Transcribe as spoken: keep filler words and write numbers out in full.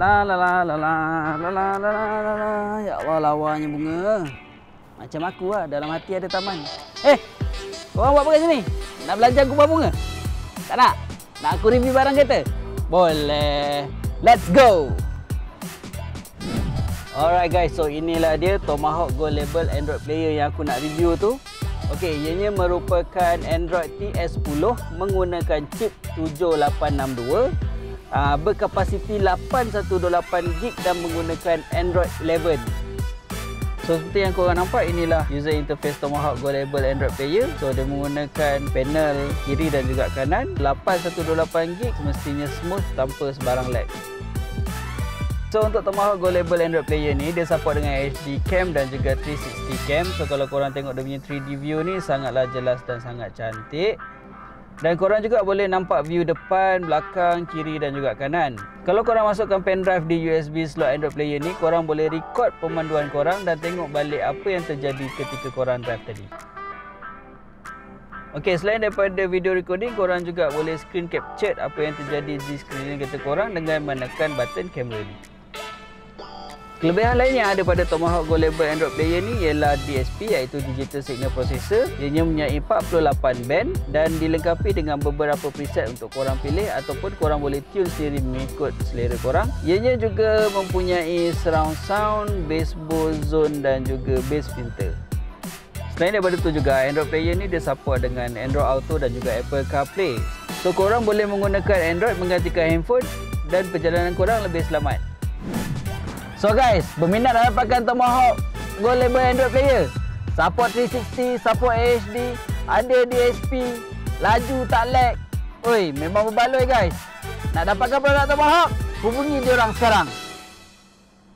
La la la la la la la la la la. Ya Allah, lawanya bunga. Macam aku lah, dalam hati ada taman. Eh, korang buat apa kat sini? Nak belajar kubah bunga? Tak nak? Nak aku review barang kereta? Boleh. Let's go! Alright guys, so inilah dia Tomahawk Gold Label Android player yang aku nak review tu. Okey, ianya merupakan Android T S sepuluh menggunakan chip tujuh lapan enam dua, uh, berkapasiti lapan satu dua lapan gig dan menggunakan Android eleven. So seperti yang korang nampak, inilah user interface Tomahawk Gold Label Android player. So dia menggunakan panel kiri dan juga kanan, lapan satu dua lapan gig, semestinya smooth tanpa sebarang lag. So untuk Tomahawk Gold Label Android player ni, dia support dengan H D cam dan juga three sixty cam. So kalau korang tengok dia punya three D view ni sangatlah jelas dan sangat cantik. Dan korang juga boleh nampak view depan, belakang, kiri dan juga kanan. Kalau korang masukkan pendrive di U S B slot Android player ni, korang boleh record pemanduan korang dan tengok balik apa yang terjadi ketika korang drive tadi. Okey, selain daripada video recording, korang juga boleh screen capture apa yang terjadi di skrin kereta korang dengan menekan button kamera ni. Kelebihan lain yang ada pada Tomahawk Gold Label Android player ni ialah D S P, iaitu Digital Signal Processor. Ianya mempunyai empat puluh lapan band dan dilengkapi dengan beberapa preset untuk korang pilih ataupun korang boleh tune sendiri mengikut selera korang. Ianya juga mempunyai surround sound, bass boost, zone dan juga bass filter. Selain daripada itu juga, Android player ni dia support dengan Android Auto dan juga Apple CarPlay. So korang boleh menggunakan Android menggantikan handphone dan perjalanan korang lebih selamat. So guys, berminat nak dapatkan Tomahawk Gold Label Android player? Support three sixty, support H D, ada D S P, laju tak lag. Oi, memang berbaloi guys. Nak dapatkan produk Tomahawk? Hubungi diorang sekarang.